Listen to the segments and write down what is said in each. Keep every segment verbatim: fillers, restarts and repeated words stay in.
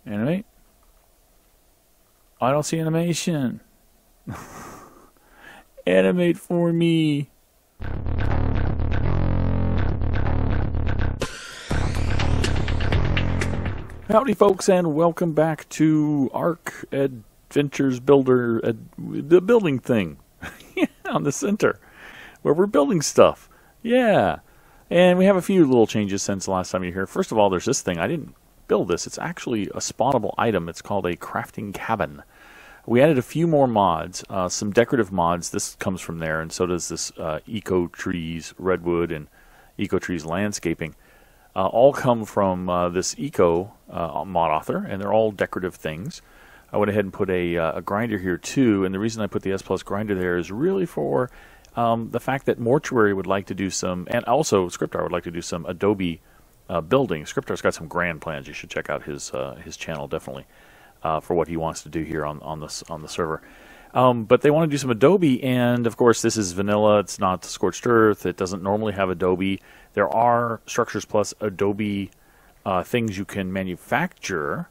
Animate. I don't see animation. Animate for me. Howdy folks, and welcome back to Ark Adventures Builder, uh, the building thing. Yeah, on the center, where we're building stuff. Yeah, and we have a few little changes since the last time you were here. First of all, there's this thing. I didn't build this. It's actually a spawnable item. It's called a crafting cabin. We added a few more mods, uh, some decorative mods. This comes from there, and so does this uh, Eco Trees Redwood and Eco Trees Landscaping. Uh, all come from uh, this Eco uh, mod author, and they're all decorative things. I went ahead and put a, uh, a grinder here too, and the reason I put the S Plus grinder there is really for um, the fact that Mortuary would like to do some, and also Scriptar would like to do some Adobe uh, building. Scriptar's got some grand plans. You should check out his uh, his channel definitely uh, for what he wants to do here on on the on the server. Um, but they want to do some Adobe, and of course this is vanilla. It's not Scorched Earth. It doesn't normally have Adobe. There are Structures Plus Adobe uh, things you can manufacture.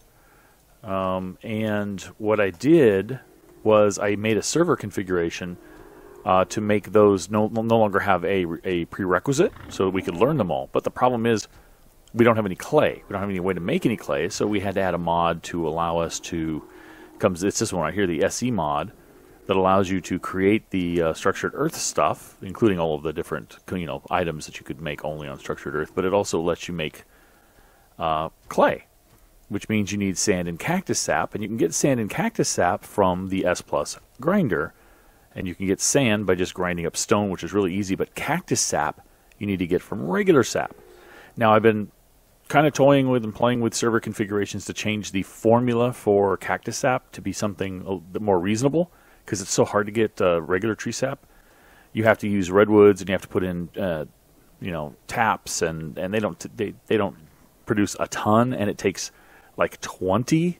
Um, and what I did was I made a server configuration uh, to make those no, no longer have a, a prerequisite, so we could learn them all. But the problem is we don't have any clay. We don't have any way to make any clay, so we had to add a mod to allow us to... comes. It's this one right here, the S E mod, that allows you to create the uh, Structured Earth stuff, including all of the different you know items that you could make only on Structured Earth, but it also lets you make uh, clay, which means you need sand and cactus sap, and you can get sand and cactus sap from the S Plus grinder, and you can get sand by just grinding up stone, which is really easy, but cactus sap you need to get from regular sap. Now, I've been kind of toying with and playing with server configurations to change the formula for cactus sap to be something a bit more reasonable, because it's so hard to get uh, regular tree sap. You have to use redwoods, and you have to put in, uh, you know, taps, and, and they don't t they they don't produce a ton, and it takes like twenty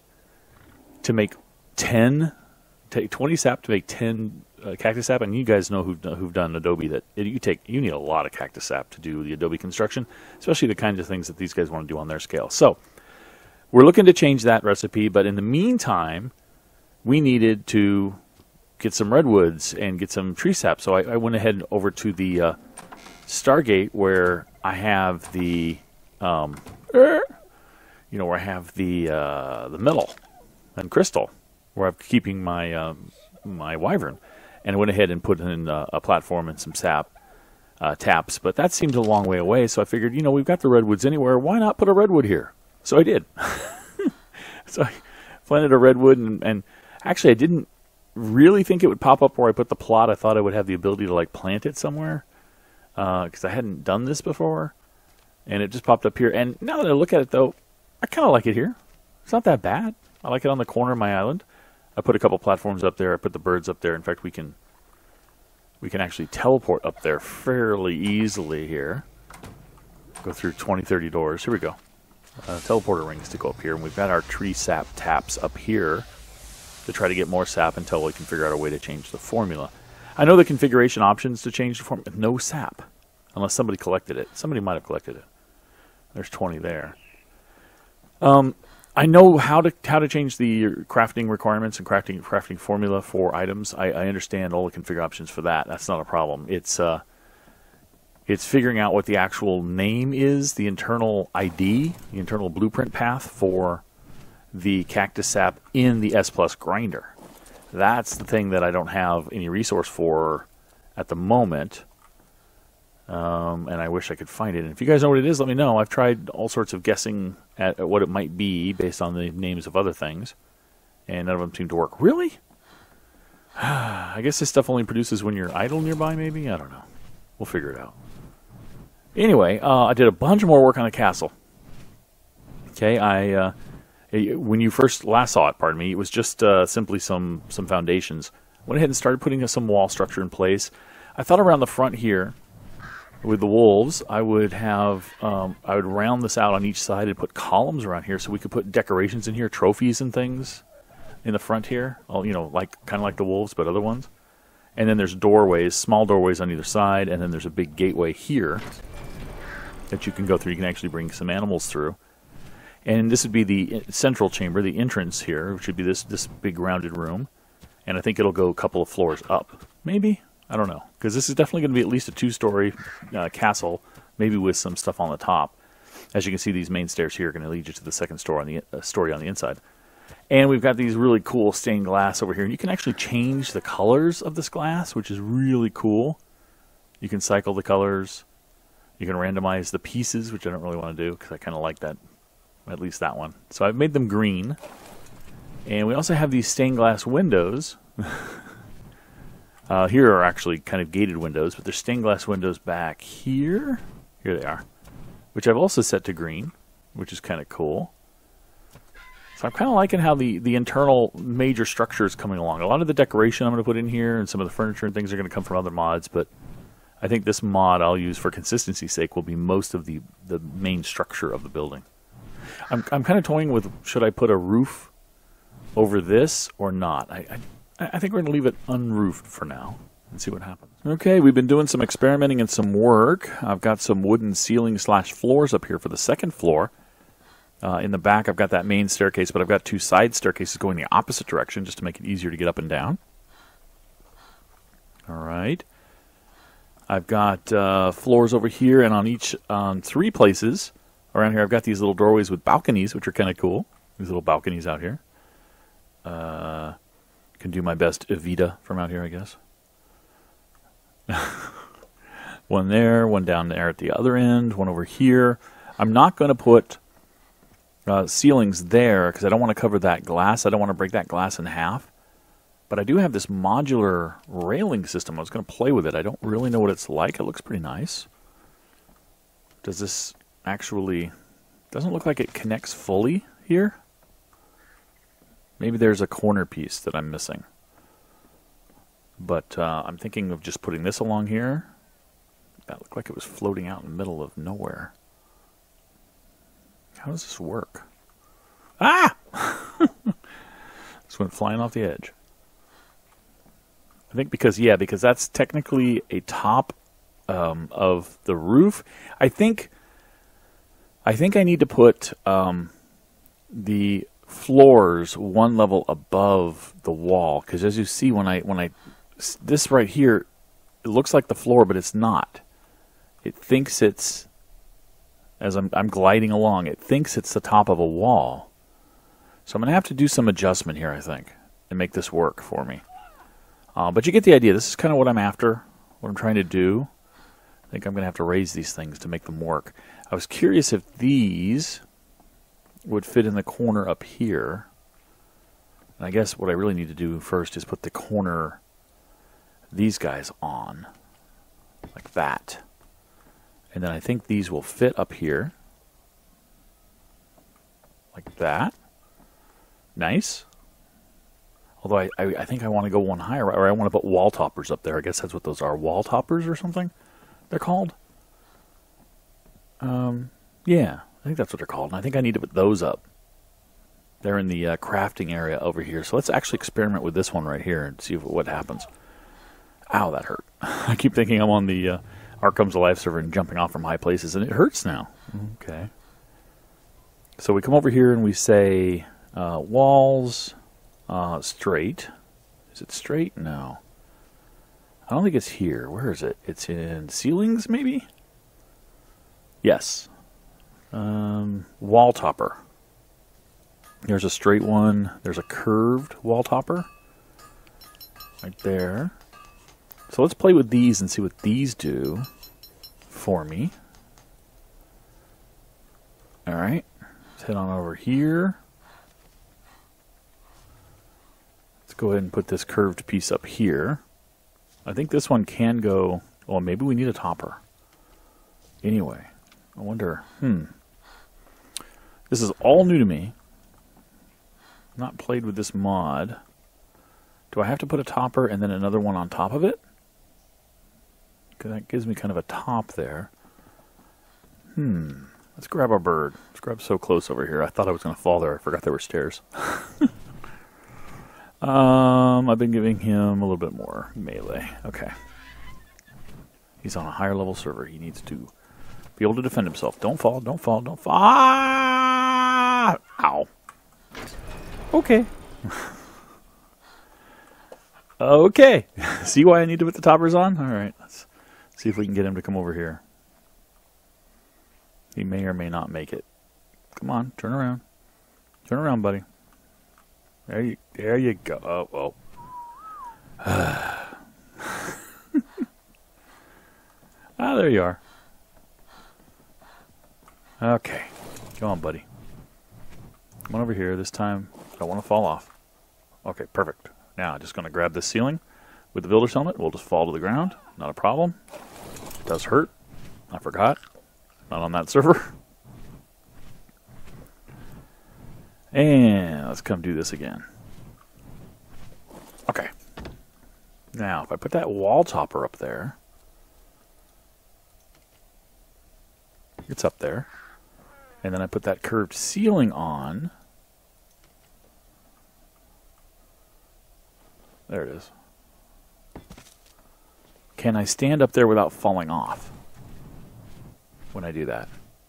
to make ten, take twenty sap to make ten uh, cactus sap. And you guys know who've who've done Adobe that it, you take you need a lot of cactus sap to do the Adobe construction, especially the kinds of things that these guys want to do on their scale. So we're looking to change that recipe, but in the meantime, we needed to get some redwoods and get some tree sap. So I, I went ahead over to the uh, Stargate, where I have the, um, you know, where I have the uh, the metal and crystal, where I'm keeping my um, my wyvern, and I went ahead and put in uh, a platform and some sap uh, taps. But that seemed a long way away, so I figured, you know, we've got the redwoods anywhere. Why not put a redwood here? So I did. So I planted a redwood, and, and actually I didn't really think it would pop up where I put the plot. I thought I would have the ability to like plant it somewhere, because uh, I hadn't done this before, and it just popped up here. And now that I look at it, though, I kind of like it here. It's not that bad. I like it on the corner of my island. I put a couple platforms up there. I put the birds up there. In fact, we can we can actually teleport up there fairly easily here. Go through twenty, thirty doors. Here we go. Uh, teleporter rings to go up here, and we've got our tree sap taps up here to try to get more sap until we can figure out a way to change the formula. I know the configuration options to change the formula. No sap, unless somebody collected it. Somebody might have collected it. There's twenty there. Um, I know how to how to change the crafting requirements and crafting crafting formula for items. I, I understand all the configure options for that. That's not a problem. It's uh, it's figuring out what the actual name is, the internal I D, the internal blueprint path for the cactus sap in the S Plus grinder. That's the thing that I don't have any resource for at the moment, um, and I wish I could find it. And if you guys know what it is, let me know. I've tried all sorts of guessing at, at what it might be based on the names of other things, and none of them seem to work. Really? I guess this stuff only produces when you're idle nearby, maybe? I don't know. We'll figure it out. Anyway, uh, I did a bunch more work on the castle. Okay, I... Uh, When you first last saw it, pardon me, it was just uh, simply some some foundations. Went ahead and started putting some wall structure in place. I thought around the front here, with the wolves, I would have um, I would round this out on each side and put columns around here, so we could put decorations in here, trophies and things in the front here. All you know, like kind of like the wolves, but other ones. And then there's doorways, small doorways on either side, and then there's a big gateway here that you can go through. You can actually bring some animals through. And this would be the central chamber, the entrance here, which would be this, this big rounded room. And I think it'll go a couple of floors up. Maybe? I don't know. Because this is definitely going to be at least a two-story uh, castle, maybe with some stuff on the top. As you can see, these main stairs here are going to lead you to the second story on the, uh, story on the inside. And we've got these really cool stained glass over here. And you can actually change the colors of this glass, which is really cool. You can cycle the colors. You can randomize the pieces, which I don't really want to do because I kind of like that. At least that one. So I've made them green. And we also have these stained glass windows. uh, here are actually kind of gated windows, but there's stained glass windows back here. Here they are. Which I've also set to green, which is kind of cool. So I'm kind of liking how the, the internal major structure is coming along. A lot of the decoration I'm going to put in here and some of the furniture and things are going to come from other mods, but I think this mod I'll use for consistency's sake will be most of the, the main structure of the building. I'm I'm kind of toying with, should I put a roof over this or not? I I, I think we're going to leave it unroofed for now and see what happens. Okay, we've been doing some experimenting and some work. I've got some wooden ceiling slash floors up here for the second floor. Uh, in the back, I've got that main staircase, but I've got two side staircases going the opposite direction just to make it easier to get up and down. All right. I've got uh, floors over here, and on each, on three places around here, I've got these little doorways with balconies, which are kind of cool. These little balconies out here. Uh, can do my best Evita from out here, I guess. One there, one down there at the other end, one over here. I'm not going to put uh, ceilings there because I don't want to cover that glass. I don't want to break that glass in half. But I do have this modular railing system. I was going to play with it. I don't really know what it's like. It looks pretty nice. Does this actually... Doesn't look like it connects fully here. Maybe there's a corner piece that I'm missing. But uh, I'm thinking of just putting this along here. That looked like it was floating out in the middle of nowhere. How does this work? Ah! This went flying off the edge. I think because, yeah, because that's technically a top um, of the roof. I think... I think I need to put um, the floors one level above the wall, because as you see when I when I this right here, it looks like the floor, but it's not. It thinks it's, as I'm I'm gliding along, it thinks it's the top of a wall. So I'm gonna have to do some adjustment here, I think, and make this work for me. Uh, but you get the idea. This is kind of what I'm after, what I'm trying to do. I think I'm gonna have to raise these things to make them work. I was curious if these would fit in the corner up here. And I guess what I really need to do first is put the corner, these guys on, like that. And then I think these will fit up here, like that. Nice. Although I, I, I think I want to go one higher, or I want to put wall toppers up there. I guess that's what those are, wall toppers or something they're called. Um, yeah, I think that's what they're called. And I think I need to put those up. They're in the uh, crafting area over here. So let's actually experiment with this one right here and see what happens. Ow, that hurt. I keep thinking I'm on the uh, Ark Comes Alive server and jumping off from high places, and it hurts now. Okay. So we come over here and we say uh, walls uh, straight. Is it straight? No. I don't think it's here. Where is it? It's in ceilings, maybe? Yes. Um, wall topper. There's a straight one. There's a curved wall topper. Right there. So let's play with these and see what these do for me. Alright. Let's head on over here. Let's go ahead and put this curved piece up here. I think this one can go... Well, maybe we need a topper. Anyway. I wonder, hmm. This is all new to me. Not played with this mod. Do I have to put a topper and then another one on top of it? Because that gives me kind of a top there. Hmm. Let's grab our bird. Let's grab so close over here. I thought I was going to fall there. I forgot there were stairs. um, I've been giving him a little bit more melee. Okay. He's on a higher level server. He needs to be able to defend himself. Don't fall, don't fall, don't fall. Ah! Okay. Okay. See why I need to put the toppers on? All right. Let's see if we can get him to come over here. He may or may not make it. Come on, turn around. Turn around, buddy. There you, there you go. Oh, oh. Ah, there you are. Okay. Come on, buddy. Come on over here. This time, I don't want to fall off. Okay, perfect. Now, I'm just going to grab this ceiling with the builder's helmet. We'll just fall to the ground. Not a problem. It does hurt. I forgot. Not on that server. And let's come do this again. Okay. Now, if I put that wall topper up there, it's up there. And then I put that curved ceiling on. There it is. Can I stand up there without falling off when I do that?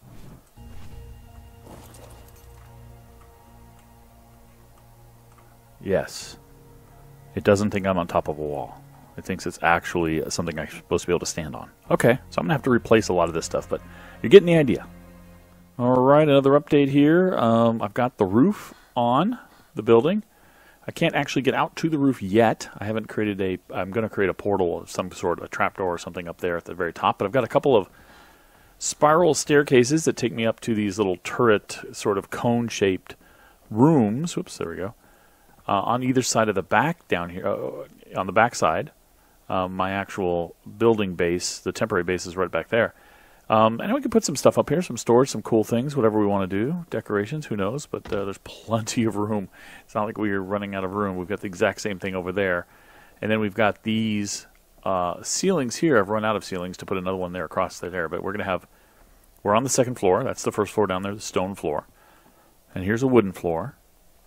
Yes. It doesn't think I'm on top of a wall. It thinks it's actually something I'm supposed to be able to stand on. Okay, so I'm going to have to replace a lot of this stuff, but you're getting the idea. Alright, another update here. Um, I've got the roof on the building. I can't actually get out to the roof yet. I haven't created a... I'm going to create a portal of some sort, a trapdoor or something up there at the very top, but I've got a couple of spiral staircases that take me up to these little turret, sort of cone-shaped rooms. Whoops, there we go. Uh, on either side of the back down here, uh, on the back side, uh, my actual building base, the temporary base is right back there. Um, and we can put some stuff up here, some storage, some cool things, whatever we want to do. Decorations, who knows, but uh, there's plenty of room. It's not like we're running out of room. We've got the exact same thing over there. And then we've got these uh, ceilings here. I've run out of ceilings to put another one there across there, but we're going to have, we're on the second floor. That's the first floor down there, the stone floor. And here's a wooden floor.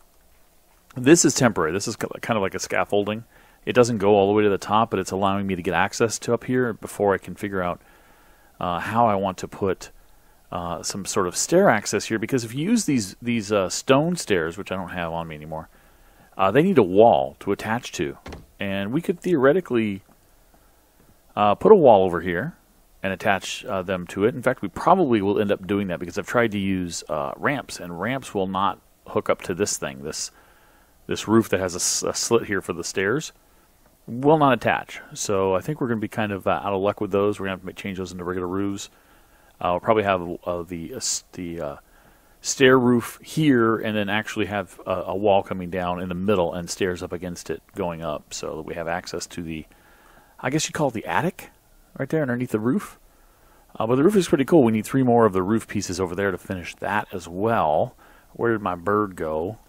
This is temporary. This is kind of like a scaffolding. It doesn't go all the way to the top, but it's allowing me to get access to up here before I can figure out uh, how I want to put uh, some sort of stair access here. Because if you use these these uh, stone stairs, which I don't have on me anymore, uh, they need a wall to attach to. And we could theoretically uh, put a wall over here and attach uh, them to it. In fact, we probably will end up doing that because I've tried to use uh, ramps, and ramps will not hook up to this thing, this This roof that has a, a slit here for the stairs will not attach. So I think we're going to be kind of uh, out of luck with those. We're going to have to change those into regular roofs. Uh, we'll probably have uh, the uh, the uh, stair roof here, and then actually have a, a wall coming down in the middle and stairs up against it going up, so that we have access to the, I guess you call it the attic, right there underneath the roof. Uh, but the roof is pretty cool. We need three more of the roof pieces over there to finish that as well. Where did my bird go?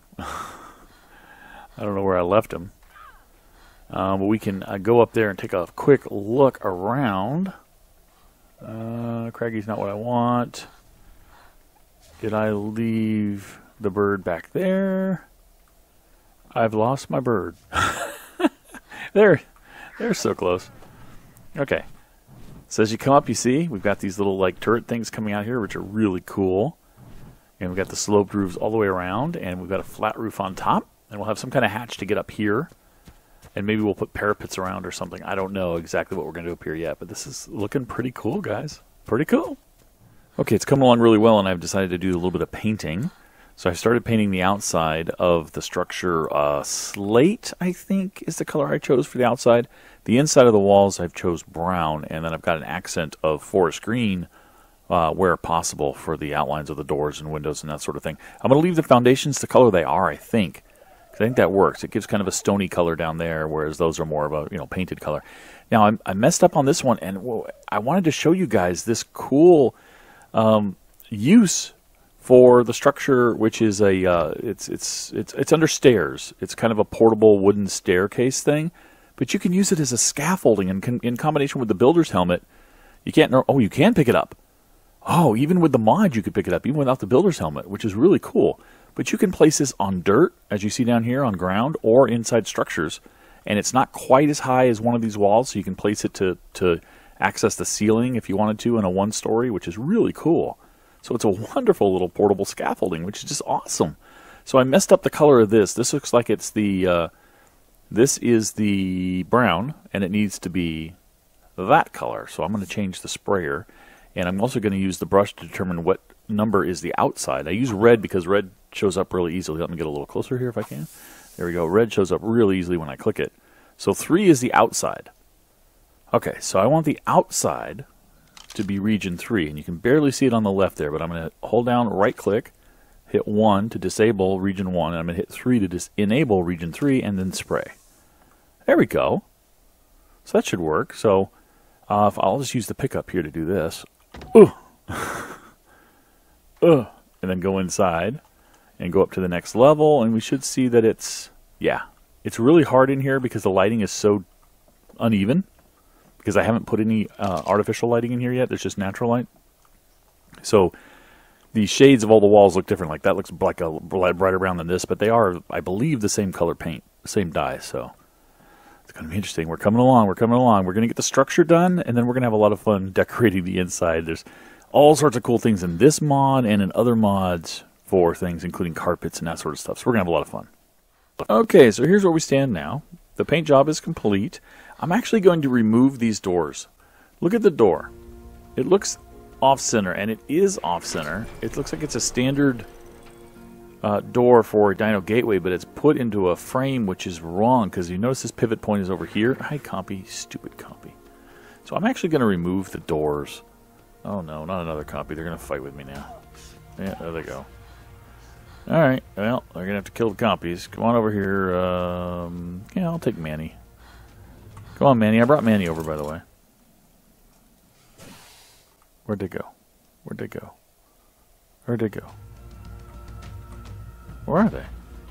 I don't know where I left him. Um, but we can uh, go up there and take a quick look around. Uh, Craggy's not what I want. Did I leave the bird back there? I've lost my bird. They're, they're so close. Okay. So as you come up, you see, we've got these little like turret things coming out here, which are really cool. And we've got the sloped roofs all the way around, and we've got a flat roof on top. And we'll have some kind of hatch to get up here. And maybe we'll put parapets around or something. I don't know exactly what we're going to do up here yet. But this is looking pretty cool, guys. Pretty cool. Okay, it's coming along really well, and I've decided to do a little bit of painting. So I started painting the outside of the structure. Uh, slate, I think, is the color I chose for the outside. The inside of the walls I've chose brown. And then I've got an accent of forest green uh, where possible for the outlines of the doors and windows and that sort of thing. I'm going to leave the foundations the color they are, I think. I think that works. It gives kind of a stony color down there, whereas those are more of a you know painted color. Now I'm, I messed up on this one, and well, I wanted to show you guys this cool um, use for the structure, which is a uh, it's it's it's it's under stairs. It's kind of a portable wooden staircase thing, but you can use it as a scaffolding, and in, in combination with the builder's helmet, you can't. Oh, you can pick it up. Oh, even with the mod, you could pick it up, even without the builder's helmet, which is really cool. But you can place this on dirt, as you see down here, on ground, or inside structures. And it's not quite as high as one of these walls, so you can place it to, to access the ceiling if you wanted to in a one-story, which is really cool. So it's a wonderful little portable scaffolding, which is just awesome. So I messed up the color of this. This looks like it's the, uh, this is the brown, and it needs to be that color. So I'm going to change the sprayer, and I'm also going to use the brush to determine what number is the outside. I use red because red shows up really easily. Let me get a little closer here if I can. There we go. Red shows up really easily when I click it. So three is the outside. Okay, so I want the outside to be region three, and you can barely see it on the left there, but I'm going to hold down, right-click, hit one to disable region one, and I'm going to hit three to dis enable region three, and then spray. There we go. So that should work. So uh, if I'll just use the pickup here to do this. Ooh. uh, and then go inside and go up to the next level, and we should see that it's, yeah, it's really hard in here because the lighting is so uneven, because I haven't put any uh, artificial lighting in here yet. There's just natural light. So the shades of all the walls look different. Like that looks like a brighter brown than this, but they are, I believe, the same color paint, same dye. So it's going to be interesting. We're coming along. We're coming along. We're going to get the structure done, and then we're going to have a lot of fun decorating the inside. There's all sorts of cool things in this mod and in other mods for things, including carpets and that sort of stuff. So we're going to have a lot of fun. Okay, so here's where we stand now. The paint job is complete. I'm actually going to remove these doors. Look at the door. It looks off-center, and it is off-center. It looks like it's a standard uh, door for a Dino Gateway, but it's put into a frame, which is wrong, because you notice this pivot point is over here. Hi, Compy. Stupid Compy. So I'm actually going to remove the doors. Oh, no, not another Compy. They're going to fight with me now. Yeah, there they go. Alright, well, they're going to have to kill the Compies. Come on over here. Um, yeah, I'll take Manny. Come on, Manny. I brought Manny over, by the way. Where'd they go? Where'd they go? Where'd they go? Where are they? Are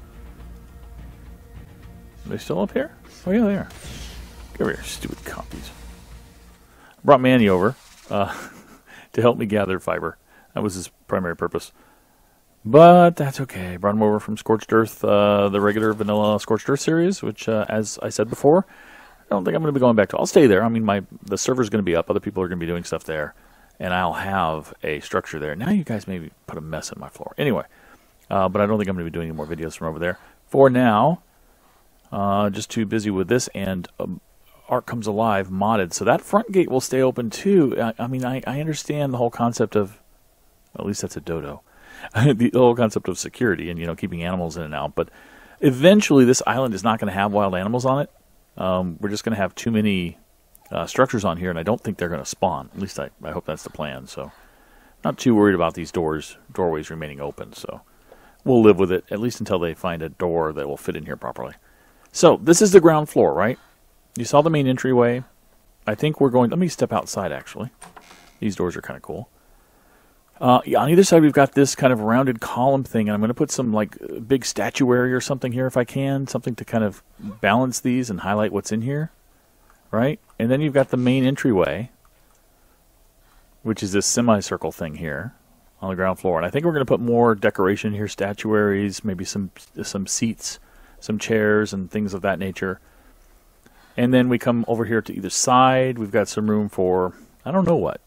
they still up here? Oh, yeah, they are. Get over here, stupid Compies. I brought Manny over uh, to help me gather fiber. That was his primary purpose. But that's okay. I brought him over from Scorched Earth, uh, the regular vanilla Scorched Earth series, which, uh, as I said before, I don't think I'm going to be going back to. I'll stay there. I mean, my the server's going to be up. Other people are going to be doing stuff there, and I'll have a structure there. Now you guys maybe put a mess in my floor. Anyway, uh, but I don't think I'm going to be doing any more videos from over there. For now, uh, just too busy with this, and um, Ark Comes Alive modded. So that front gate will stay open too. I, I mean, I, I understand the whole concept of, well, at least that's a dodo. The whole concept of security and, you know, keeping animals in and out. But eventually this island is not going to have wild animals on it. Um, we're just going to have too many uh, structures on here, and I don't think they're going to spawn. At least I, I hope that's the plan. So not too worried about these doors, doorways remaining open. So we'll live with it, at least until they find a door that will fit in here properly. So this is the ground floor, right? You saw the main entryway. I think we're going... Let me step outside, actually. These doors are kind of cool. Uh, yeah, on either side, we've got this kind of rounded column thing, and I'm going to put some like big statuary or something here if I can, something to kind of balance these and highlight what's in here, right? And then you've got the main entryway, which is this semicircle thing here on the ground floor. And I think we're going to put more decoration here, statuaries, maybe some some seats, some chairs, and things of that nature. And then we come over here to either side. We've got some room for, I don't know what.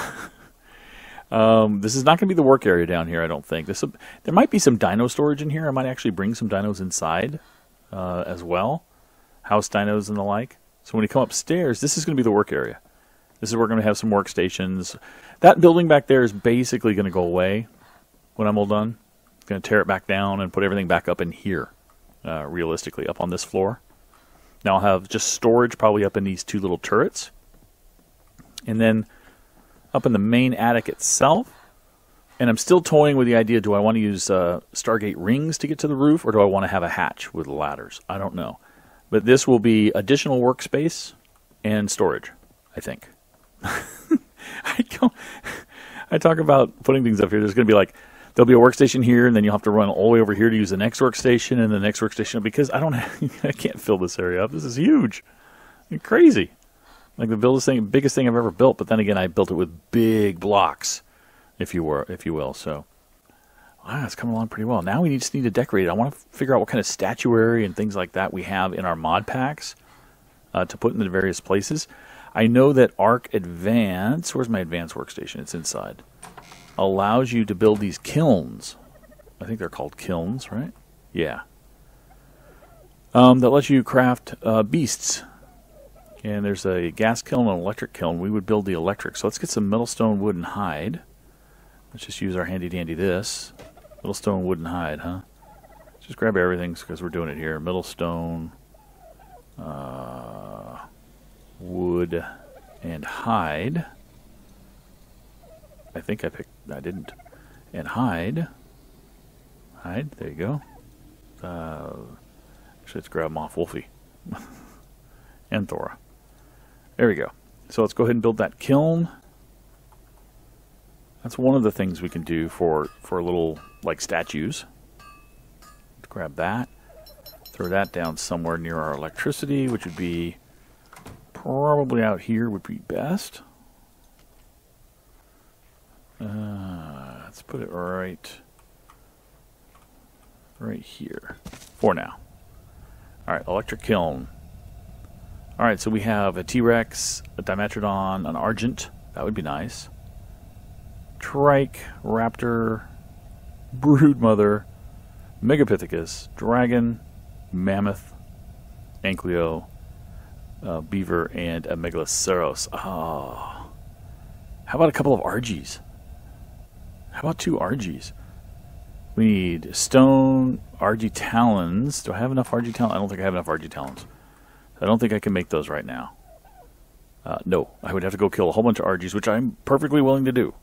Um, this is not going to be the work area down here, I don't think. This there might be some dino storage in here. I might actually bring some dinos inside uh, as well. House dinos and the like. So when you come upstairs, this is going to be the work area. This is where we're going to have some workstations. That building back there is basically going to go away when I'm all done. I'm going to tear it back down and put everything back up in here, uh, realistically, up on this floor. Now I'll have just storage probably up in these two little turrets. And then up in the main attic itself, and I'm still toying with the idea, do I want to use uh, Stargate rings to get to the roof, or do I want to have a hatch with ladders? I don't know. But this will be additional workspace and storage, I think. I, don't, I talk about putting things up here. There's going to be like, there'll be a workstation here, and then you'll have to run all the way over here to use the next workstation, and the next workstation, because I don't have, I can't fill this area up. This is huge. It's crazy. Like the biggest thing, biggest thing I've ever built, but then again, I built it with big blocks, if you were, if you will. So, wow, it's coming along pretty well. Now we just need to decorate it. I want to figure out what kind of statuary and things like that we have in our mod packs uh, to put in the various places. I know that Ark Advance, where's my advanced workstation? It's inside. Allows you to build these kilns. I think they're called kilns, right? Yeah. Um, that lets you craft uh, beasts. And there's a gas kiln and an electric kiln. We would build the electric. So let's get some metal, stone, wood, and hide. Let's just use our handy dandy this. Metal, stone, wood, and hide, huh? Just grab everything because we're doing it here. Metal, stone, uh, wood, and hide. I think I picked... I didn't. And hide. Hide. There you go. Uh... Actually, let's grab them off Wolfie. And Thora. There we go. So let's go ahead and build that kiln. That's one of the things we can do for, for little, like, statues. Let's grab that. Throw that down somewhere near our electricity, which would be probably out here would be best. Uh, let's put it right, right here for now. All right, electric kiln. All right, so we have a T-Rex, a Dimetrodon, an Argent. That would be nice. Trike, Raptor, Broodmother, Megapithecus, Dragon, Mammoth, Ankylo, uh, Beaver, and a Megaloceros. Oh. How about a couple of Argies? How about two Argies? We need stone, Argy talons. Do I have enough Argy talons? I don't think I have enough Argy talons. I don't think I can make those right now. Uh, no, I would have to go kill a whole bunch of Argies, which I'm perfectly willing to do.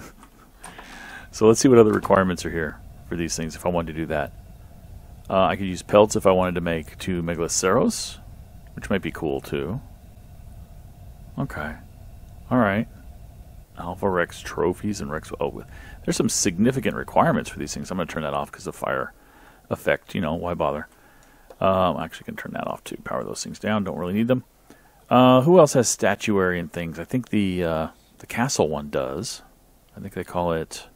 So let's see what other requirements are here for these things if I wanted to do that. Uh, I could use pelts if I wanted to make two Megaloceros, which might be cool too. Okay. Alright. Alpha Rex trophies and Rex... Oh, there's some significant requirements for these things. I'm going to turn that off because of fire effect. You know, why bother? Um, I'm actually going to turn that off too. Power those things down. Don't really need them. Uh, who else has statuary and things? I think the uh, the castle one does. I think they call it...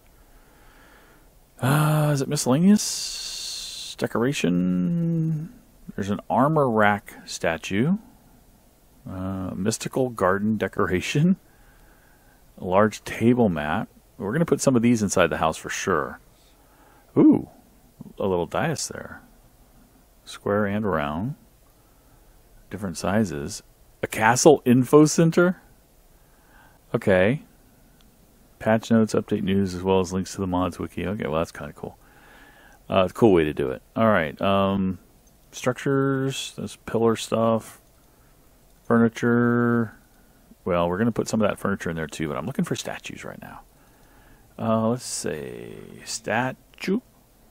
Uh, is it miscellaneous? Decoration? There's an armor rack statue. Uh, mystical garden decoration. A large table mat. We're going to put some of these inside the house for sure. Ooh, a little dais there. Square and round. Different sizes. A castle info center? Okay. Patch notes, update news, as well as links to the mods wiki. Okay, well, that's kind of cool. Uh, it's a cool way to do it. All right. Um, structures. There's pillar stuff. Furniture. Well, we're going to put some of that furniture in there too, but I'm looking for statues right now. Uh, let's say statue.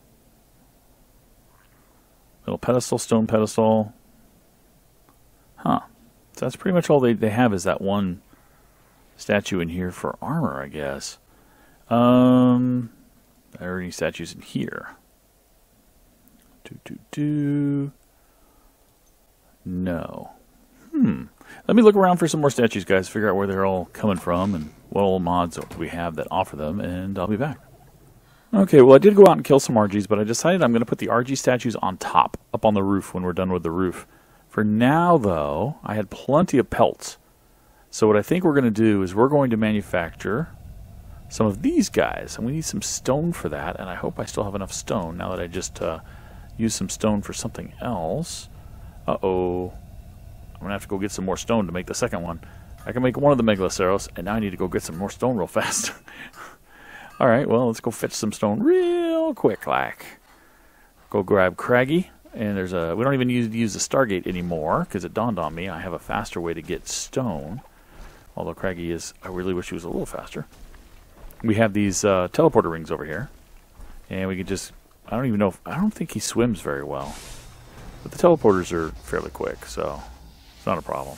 Little pedestal, stone pedestal. Huh. So that's pretty much all they, they have is that one statue in here for armor, I guess. Um, are there any statues in here? Do, do, do. No. Hmm. Let me look around for some more statues, guys. Figure out where they're all coming from and what old mods we have that offer them, and I'll be back. Okay, well, I did go out and kill some R Gs, but I decided I'm going to put the R G statues on top, up on the roof when we're done with the roof. For now, though, I had plenty of pelts. So what I think we're going to do is we're going to manufacture some of these guys, and we need some stone for that, and I hope I still have enough stone now that I just uh, used some stone for something else. Uh-oh. I'm going to have to go get some more stone to make the second one. I can make one of the Megaloceros, and now I need to go get some more stone real fast. Alright, well, let's go fetch some stone real quick, like. Go grab Craggy, and there's a... We don't even use, use the Stargate anymore, because it dawned on me I have a faster way to get stone. Although Craggy is... I really wish he was a little faster. We have these uh, teleporter rings over here, and we can just... I don't even know if... I don't think he swims very well. But the teleporters are fairly quick, so... It's not a problem.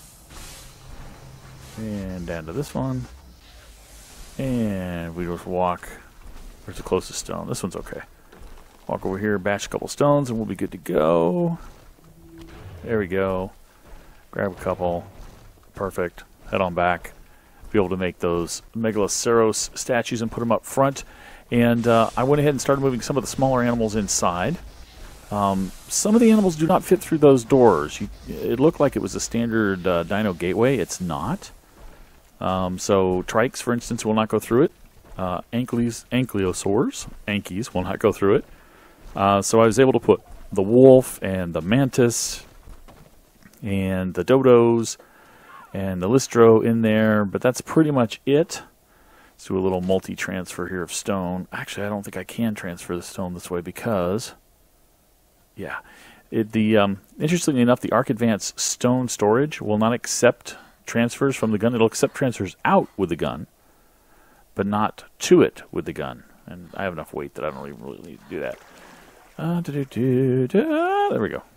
And down to this one. And we just walk. Where's the closest stone? This one's okay. Walk over here, bash a couple stones, and we'll be good to go. There we go. Grab a couple. Perfect. Head on back. Be able to make those Megaloceros statues and put them up front. And uh, I went ahead and started moving some of the smaller animals inside. Um, some of the animals do not fit through those doors. You, it looked like it was a standard uh, Dino Gateway. It's not. Um, so Trikes, for instance, will not go through it. Uh, Ankyles, Ankylosaurs, Ankies, will not go through it. Uh, so I was able to put the wolf and the mantis and the dodos and the listro in there, but that's pretty much it. Let's do a little multi-transfer here of stone. Actually, I don't think I can transfer the stone this way because, yeah, it, the um, interestingly enough, the Arc Advance stone storage will not accept transfers from the gun. It'll accept transfers out with the gun, but not to it with the gun. And I have enough weight that I don't even really need to do that. Uh, doo -doo -doo -doo. There we go.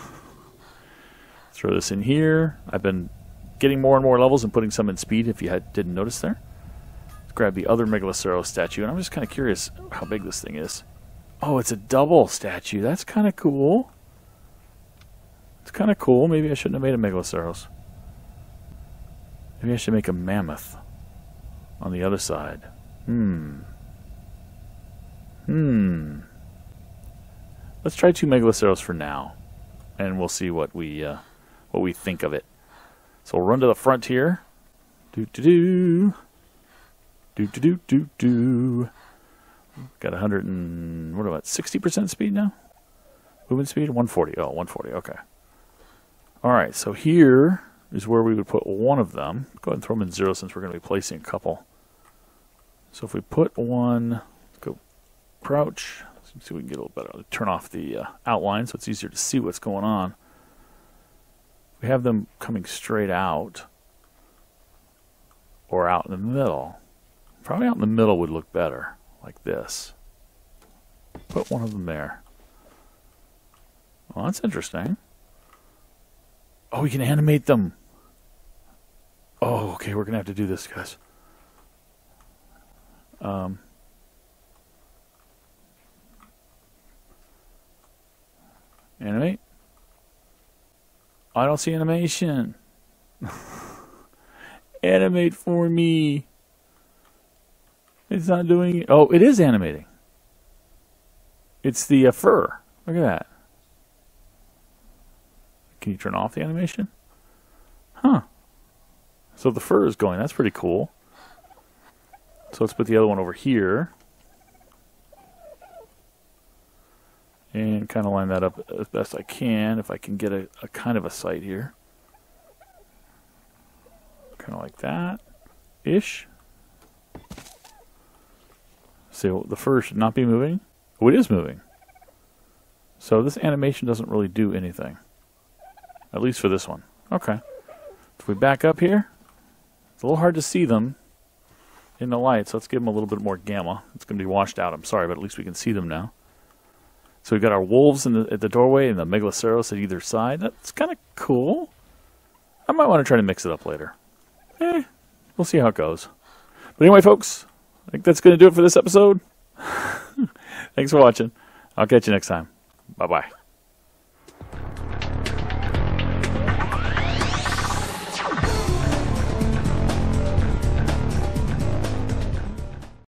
Throw this in here. I've been getting more and more levels and putting some in speed, if you had, didn't notice there. Let's grab the other Megaloceros statue, and I'm just kind of curious how big this thing is. Oh, it's a double statue. That's kind of cool. It's kind of cool. Maybe I shouldn't have made a Megaloceros. Maybe I should make a mammoth on the other side. Hmm. Hmm. Let's try two Megaloceros for now, and we'll see what we uh, what we think of it. So we'll run to the front here. Do do do. Do do do do do. Got one hundred and what about sixty percent speed now? Movement speed one forty. Oh, one forty. Okay. All right. So here is where we would put one of them. Go ahead and throw them in zero since we're going to be placing a couple. So if we put one, let's go crouch. Let's see if we can get a little better. Turn off the uh, outline so it's easier to see what's going on. We have them coming straight out or out in the middle. Probably out in the middle would look better, like this. Put one of them there. Well, that's interesting. Oh, we can animate them. Oh, okay, we're going to have to do this, guys. Um... Animate. I don't see animation. Animate for me. It's not doing it. Oh, it is animating. It's the uh, fur. Look at that. Can you turn off the animation? Huh. So the fur is going. That's pretty cool. So let's put the other one over here. And kind of line that up as best I can, if I can get a, a kind of a sight here. Kind of like that-ish. So the fur should not be moving. Oh, it is moving. So this animation doesn't really do anything. At least for this one. Okay. If we back up here, it's a little hard to see them in the light, so let's give them a little bit more gamma. It's going to be washed out, I'm sorry, but at least we can see them now. So we've got our wolves in the, at the doorway and the Megaloceros at either side. That's kind of cool. I might want to try to mix it up later. Eh, we'll see how it goes. But anyway, folks, I think that's going to do it for this episode. Thanks for watching. I'll catch you next time. Bye-bye.